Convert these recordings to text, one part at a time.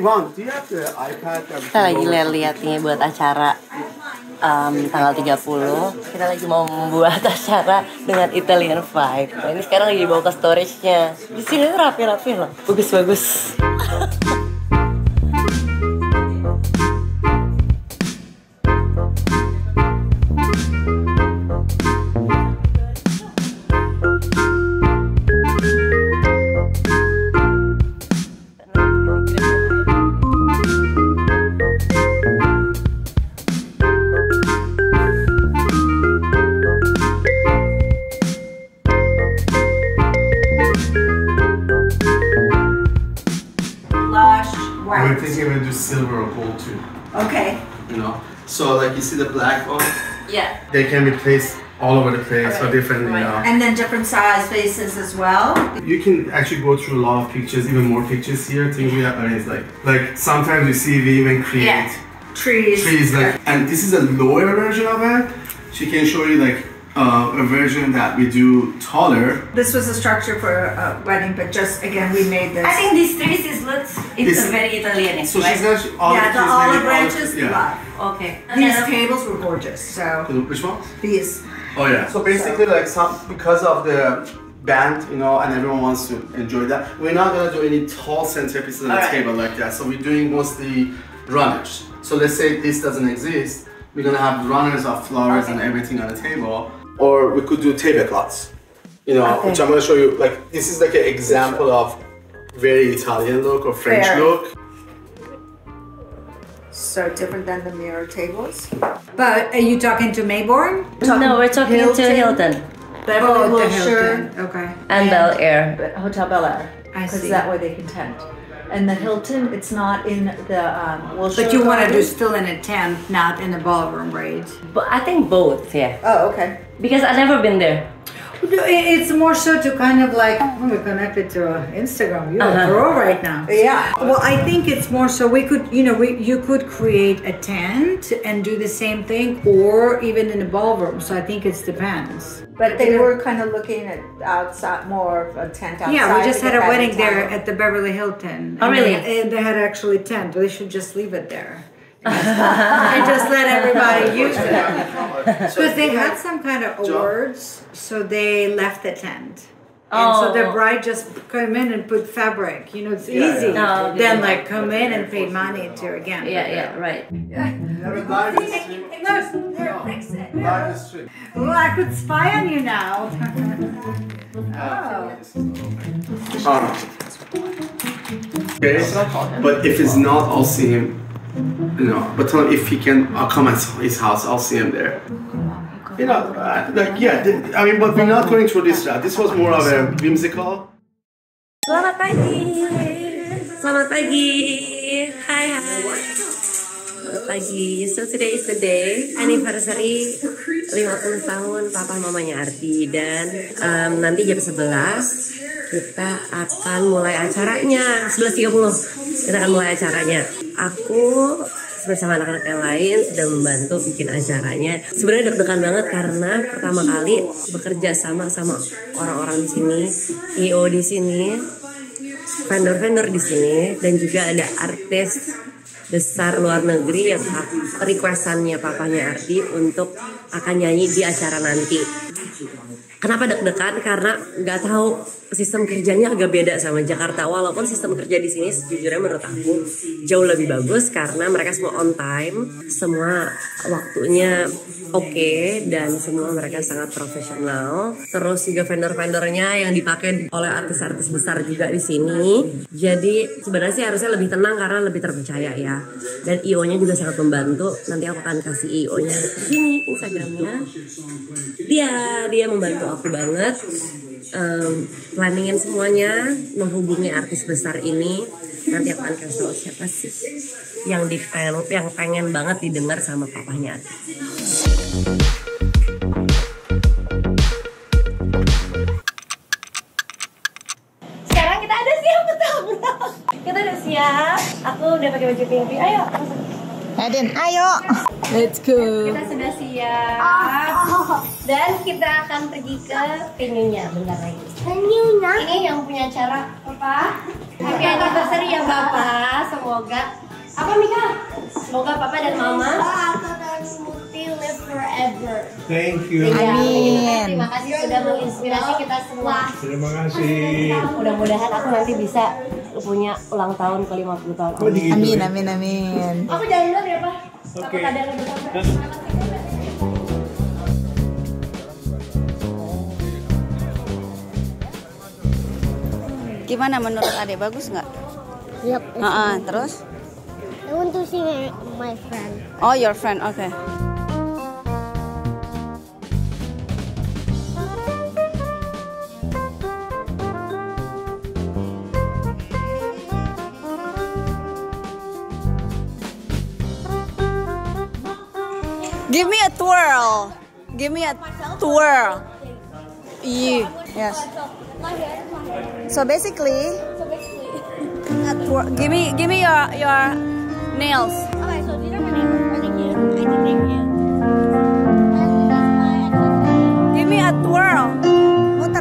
want, do you have the iPad? Kita lagi lihat nih buat acara tanggal 30. Kita lagi mau membuat acara dengan Italian vibe. Nah, ini sekarang lagi dibawa ke storage-nya. Di sini tuh rapi-rapi loh. Bagus-bagus. We're thinking we'll do silver or gold too. Okay. You know, so like you see the black one. Yeah. They can be placed all over the place for different, you know. And then different size faces as well. You can actually go through a lot of pictures, even more pictures here. Things we have arranged like sometimes you see we even create trees like, and this is a lower version of it. She can show you like a version that we do taller. This was a structure for a wedding, but just again we made this. I think these trees it's very Italian. So she's actually the olive branches. Yeah. Okay. These tables were gorgeous. So Which one? these. Oh yeah. So basically, like because of the band, you know, and everyone wants to enjoy that, we're not gonna do any tall centerpieces on the table like that. So we're doing mostly runners. So let's say this doesn't exist, we're gonna have runners of flowers and everything on the table. Or we could do tablecloths, you know, which I'm gonna show you. Like this is like an example of very Italian look or French look. So different than the mirror tables. But are you talking to Mayborn? No, we're talking to Hilton. Beverly Hilton. Okay. And Bel Air. Hotel Bel Air. I see. Because that way they can tent. And the Hilton, it's not in the But you want to do still in a tent, not in a ballroom, right? But I think both, yeah. Oh, okay. Because I've never been there. It's more so to kind of like, we're connected to Instagram. You're a pro right now. Yeah. Well, I think it's more so we could, you could create a tent and do the same thing, or even in a ballroom. So I think it depends. But they were kind of looking at outside, more of a tent outside. Yeah, we just had a wedding there at the Beverly Hilton. Oh, really? And they had actually a tent. They should just leave it there. And just let everybody use it. Because they had some kind of awards, so they left the tent. And so the bride just come in and put fabric. It's easy. Then like come in and pay money to again. Yeah, right. Oh, I could spy on you now. Okay, but if it's not, I'll see him. But tell him if he can, I'll come at his house. I'll see him there. But we're not going through this route. This was more of a whimsical. Selamat pagi. Selamat pagi. Hai. Selamat pagi. So today is the day anniversary 50 tahun papa mamanya Ardi, dan nanti jam 11 kita akan mulai acaranya. 11.30 kita akan mulai acaranya. Aku bersama anak-anak yang lain sudah membantu bikin acaranya. Sebenarnya deg-degan banget karena pertama kali bekerja sama orang-orang di sini, IO di sini, vendor-vendor di sini, dan juga ada artis besar luar negeri yang requestannya papanya Ardi untuk akan nyanyi di acara nanti. Kenapa deg-degan? Karena nggak tahu, sistem kerjanya agak beda sama Jakarta. Walaupun sistem kerja di sini sejujurnya menurut aku jauh lebih bagus karena mereka semua on time, semua waktunya oke, dan semua mereka sangat profesional. Terus juga vendor-vendornya yang dipakai oleh artis-artis besar juga di sini. Jadi sebenarnya sih harusnya lebih tenang karena lebih terpercaya ya. Dan IO-nya juga sangat membantu. Nanti aku akan kasih IO-nya sini Instagramnya. Dia membantu aku banget planningin semuanya, menghubungi artis besar ini. Nanti aku akan kasih tahu siapa sih yang pengen banget didengar sama papanya. Sekarang kita ada siap betul. Kita udah siap. Aku udah pakai baju pink. Ayo. Aden, ayo. Let's go. Kita sudah siap. Dan kita akan pergi ke venue-nya bentar lagi. Venue-nya? Ini yang punya acara, Papa. Happy anniversary ya Bapak. Semoga apa Mika? Semoga Papa dan Mama Atau dan Muti live forever. Thank you. Amin. Terima kasih sudah menginspirasi kita semua. Terima kasih. Mudah-mudahan aku nanti bisa punya ulang tahun ke 50 tahun. Amin, amin, amin. Aku jalan dulu ya Pak. Oke. Gimana menurut Adek, bagus nggak? Yep. Terus? I want to see my friend. Oh, your friend, okay. Give me a twirl. Give me a twirl. Yes. So basically, give me your nails. Okay, so these are my neighbors. I think they're cute. Give me a twirl. Muter.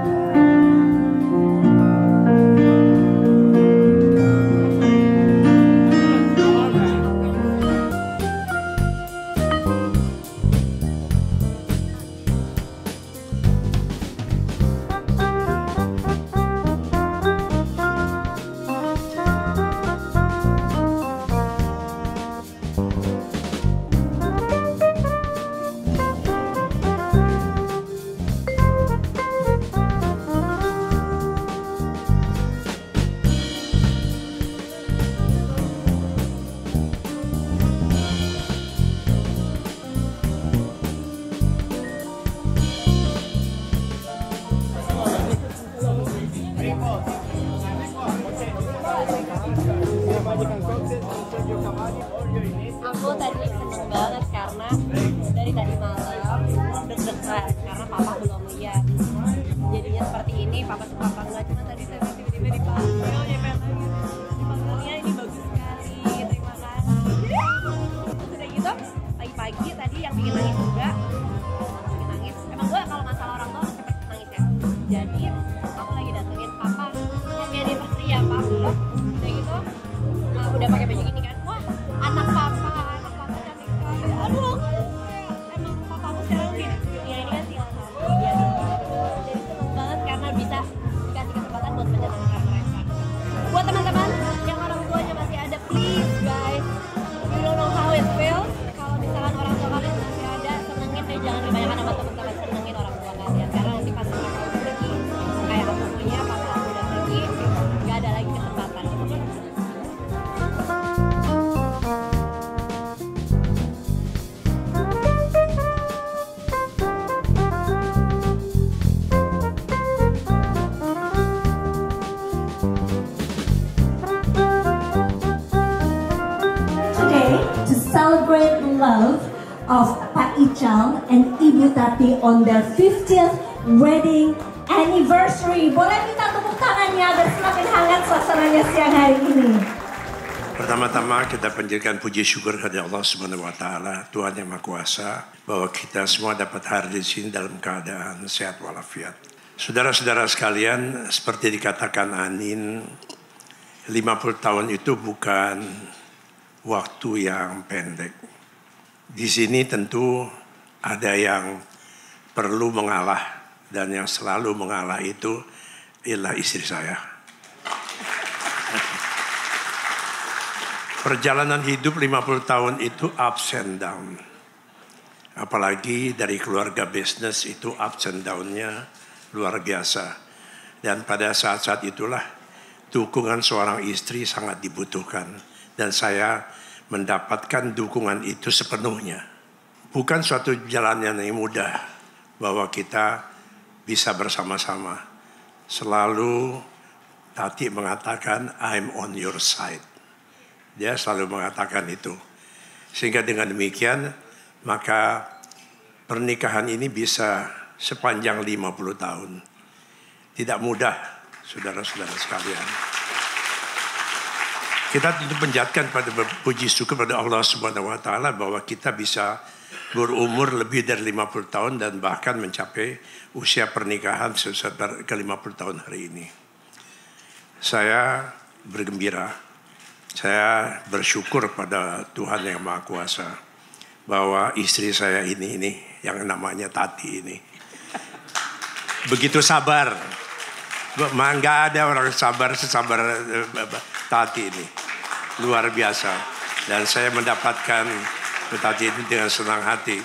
Aku tadi seneng banget karena dari tadi malam deg-degan karena Papa belum lihat. Jadinya seperti ini, Papa suka apa enggak? Cuma tadi saya tiba-tiba dipanggil, dipanggilnya ini bagus sekali. Terima kasih. Terus udah gitu, pagi-pagi tadi yang bikin nangis juga. Bikin nangis. Emang gue kalau masalah orang tua cepet nangis ya. Jadi aku lagi datengin Papa. Happy anniversary ya Pak. Udah gitu, udah pakai baju gini kan. Wah, anak papa cantik sekali. Aduh, aku emang papa aku sekarang di dunia ini kan tinggal satu dia. Jadi seneng banget karena bisa dikasih kesempatan buat menyenangkan mereka. Buat teman-teman yang orang tuanya masih ada, please guys, you don't know how it feels. Kalau misalkan orang tua kalian masih ada, senengin deh, jangan kebanyakan sama teman-teman, senengin orang tua kalian. Karena nanti pas mereka udah pergi, kayak aku punya papa aku udah pergi, gak ada lagi kesempatan. To celebrate the love of Pak Ichang and Ibu Tati on their 50th wedding anniversary. Boleh minta tepuk tangannya agar semakin hangat suasananya siang hari ini. Pertama-tama kita panjatkan puji syukur kepada Allah Subhanahu wa taala, Tuhan yang Maha Kuasa, bahwa kita semua dapat hadir di sini dalam keadaan sehat walafiat. Saudara-saudara sekalian, seperti dikatakan Anin, 50 tahun itu bukan waktu yang pendek. Di sini tentu ada yang perlu mengalah, dan yang selalu mengalah itu ialah istri saya. Perjalanan hidup 50 tahun itu ups and down. Apalagi dari keluarga bisnis itu ups and down-nya luar biasa. Dan pada saat-saat itulah dukungan seorang istri sangat dibutuhkan. Dan saya mendapatkan dukungan itu sepenuhnya. Bukan suatu jalan yang mudah bahwa kita bisa bersama-sama. Selalu Tati mengatakan, I'm on your side. Dia selalu mengatakan itu. Sehingga dengan demikian, maka pernikahan ini bisa sepanjang 50 tahun. Tidak mudah, saudara-saudara sekalian. Kita tentu panjatkan pada puji syukur pada Allah Subhanahu wa taala bahwa kita bisa berumur lebih dari 50 tahun dan bahkan mencapai usia pernikahan ke 50 tahun hari ini. Saya bergembira, saya bersyukur pada Tuhan Yang Maha Kuasa bahwa istri saya ini yang namanya Tati ini begitu sabar. Nggak ada orang sabar sesabar Tati ini, luar biasa. Dan saya mendapatkan Tati ini dengan senang hati.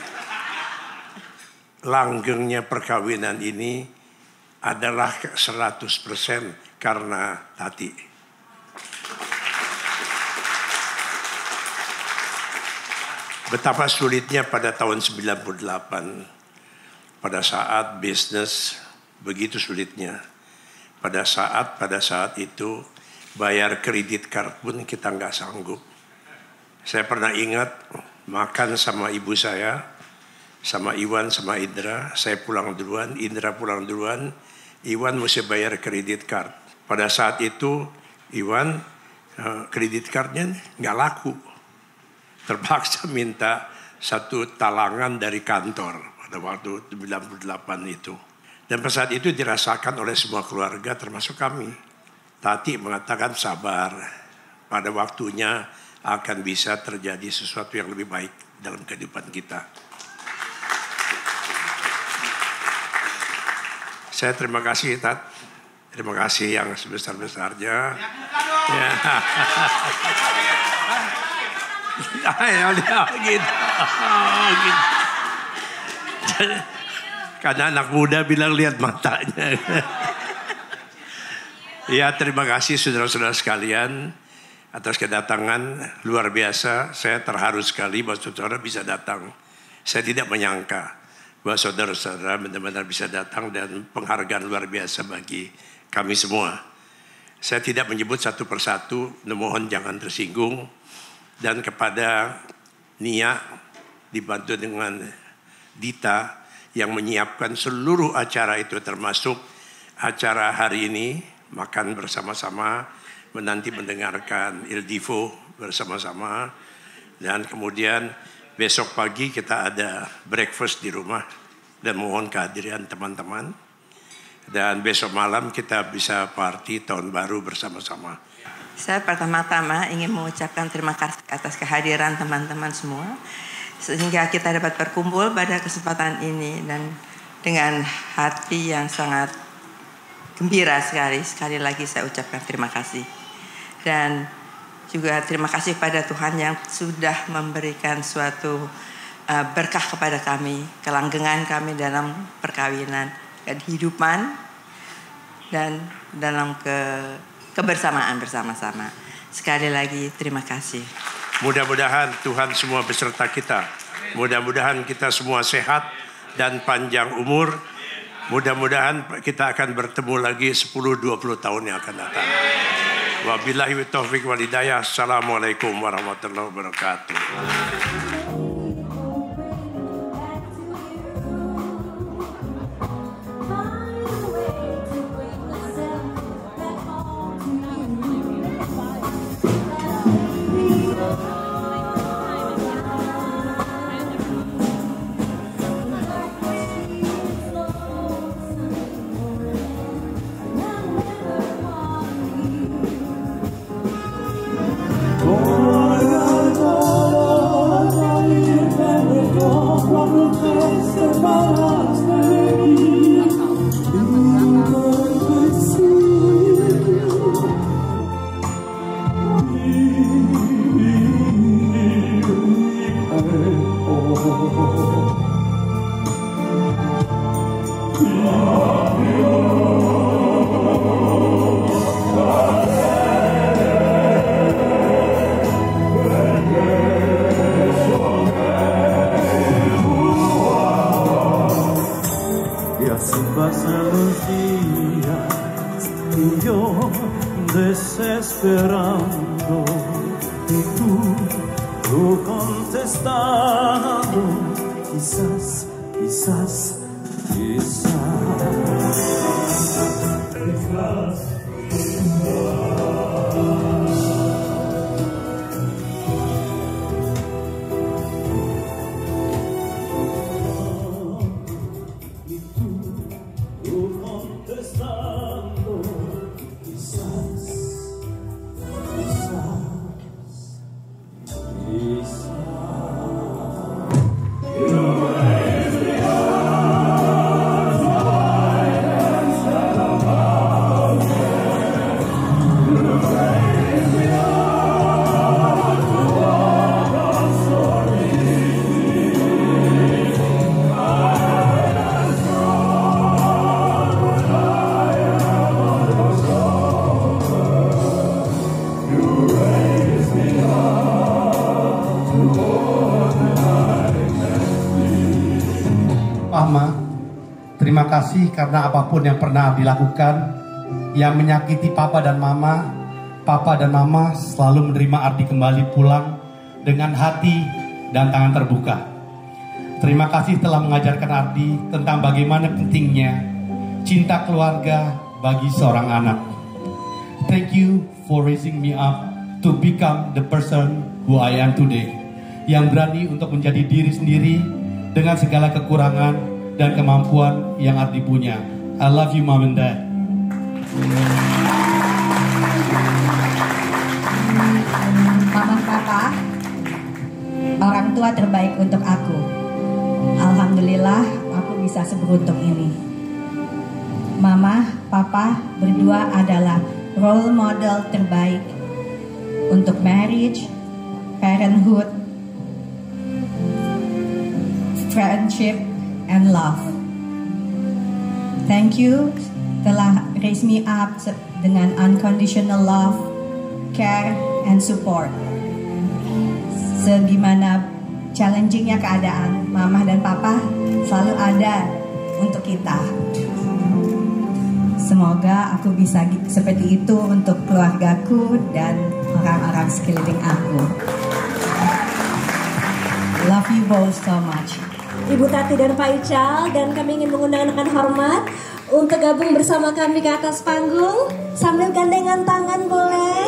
Langgengnya perkawinan ini adalah 100% karena Tati. Betapa sulitnya pada tahun 98, pada saat bisnis begitu sulitnya. Pada saat itu bayar kredit card pun kita nggak sanggup. Saya pernah ingat makan sama ibu saya, sama Iwan, sama Indra. Saya pulang duluan, Indra pulang duluan. Iwan mesti bayar kredit card. Pada saat itu Iwan kredit cardnya nggak laku. Terpaksa minta satu talangan dari kantor pada waktu 98 itu. Dan pada saat itu dirasakan oleh semua keluarga termasuk kami. Tati mengatakan sabar, pada waktunya akan bisa terjadi sesuatu yang lebih baik dalam kehidupan kita. Saya terima kasih Tat, terima kasih yang sebesar-besarnya. Ya. Gitu. Karena anak muda bilang lihat matanya. Ya, terima kasih saudara-saudara sekalian atas kedatangan luar biasa. Saya terharu sekali bahwa saudara bisa datang. Saya tidak menyangka bahwa saudara-saudara benar-benar bisa datang dan penghargaan luar biasa bagi kami semua. Saya tidak menyebut satu persatu, mohon jangan tersinggung. Dan kepada Nia dibantu dengan Dita yang menyiapkan seluruh acara itu termasuk acara hari ini makan bersama-sama, menanti mendengarkan Il Divo bersama-sama, dan kemudian besok pagi kita ada breakfast di rumah dan mohon kehadiran teman-teman, dan besok malam kita bisa party tahun baru bersama-sama. Saya pertama-tama ingin mengucapkan terima kasih atas kehadiran teman-teman semua sehingga kita dapat berkumpul pada kesempatan ini dan dengan hati yang sangat gembira sekali. Sekali lagi saya ucapkan terima kasih. Dan juga terima kasih kepada Tuhan yang sudah memberikan suatu berkah kepada kami, kelanggengan kami dalam perkawinan, kehidupan dan dalam kebersamaan bersama-sama. Sekali lagi terima kasih. Mudah-mudahan Tuhan semua beserta kita. Mudah-mudahan kita semua sehat dan panjang umur. Mudah-mudahan kita akan bertemu lagi 10-20 tahun yang akan datang. Wabillahi taufiq wal hidayah. Assalamualaikum warahmatullahi wabarakatuh. Desesperando y tú contestando, quizás, quizás, quizás. Y tú contestando, quizás. Mama, terima kasih karena apapun yang pernah dilakukan yang menyakiti Papa dan Mama selalu menerima Ardi kembali pulang dengan hati dan tangan terbuka. Terima kasih telah mengajarkan Ardi tentang bagaimana pentingnya cinta keluarga bagi seorang anak. Thank you for raising me up to become the person who I am today. Yang berani untuk menjadi diri sendiri dengan segala kekurangan dan kemampuan yang Ardi punya. I love you, Mom and Dad. Mama, Papa, orang tua terbaik untuk aku. Alhamdulillah, aku bisa seberuntung ini. Mama, Papa berdua adalah role model terbaik untuk marriage, parenthood, friendship, and love. Thank you telah raise me up dengan unconditional love, care, and support. Segimana challengingnya keadaan, Mama dan Papa selalu ada untuk kita. Semoga aku bisa seperti itu untuk keluargaku dan orang-orang sekeliling aku. Love you both so much. Ibu Tati dan Pak Ical, dan kami ingin mengundang dengan hormat untuk gabung bersama kami ke atas panggung sambil gandengan tangan, boleh?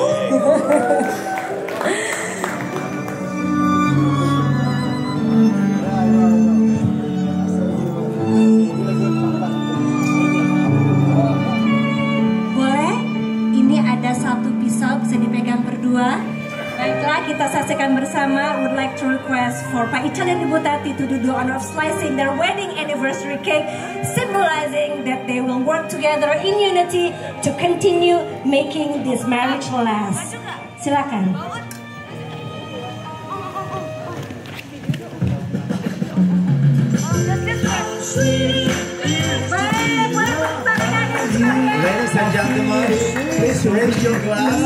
Boleh? Ini ada satu pisau bisa dipegang berdua. Baiklah, kita saksikan bersama. Would like to request for Pak Ical dan Ibu Tati to do the honor of slicing their wedding anniversary cake, symbolizing that they will work together in unity to continue making this marriage last. Silakan. Ladies and gentlemen, please raise your glass.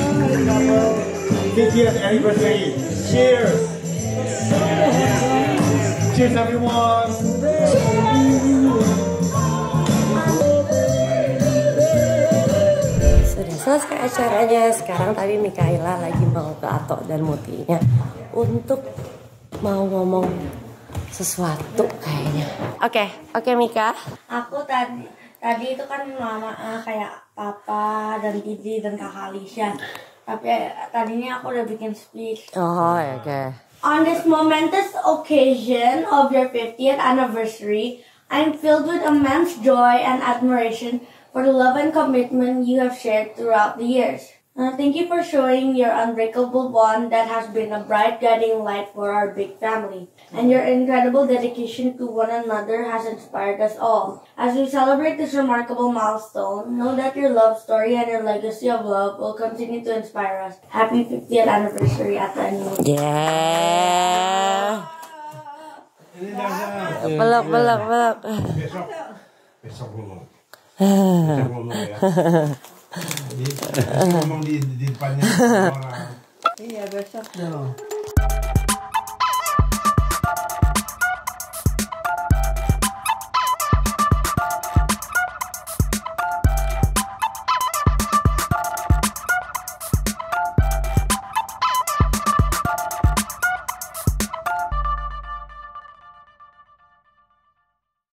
50th anniversary. Cheers. Cheers, everyone. Sudah selesai acaranya. Sekarang tadi Mikaela lagi mau ke Ato dan Mutinya untuk mau ngomong sesuatu kayaknya. Oke Mika. Aku tadi itu kan mama kayak papa dan Didi dan kakak Alicia. Tapi tadinya aku udah bikin speech. Oh, oke. On this momentous occasion of your 50th anniversary, I'm filled with immense joy and admiration for the love and commitment you have shared throughout the years. Thank you for showing your unbreakable bond that has been a bright guiding light for our big family. And your incredible dedication to one another has inspired us all. As we celebrate this remarkable milestone, know that your love story and your legacy of love will continue to inspire us. Happy 50th anniversary at the annual. Yeah. Peluk. Besok dulu. Ngomong di depannya orang. Iya, besok dong.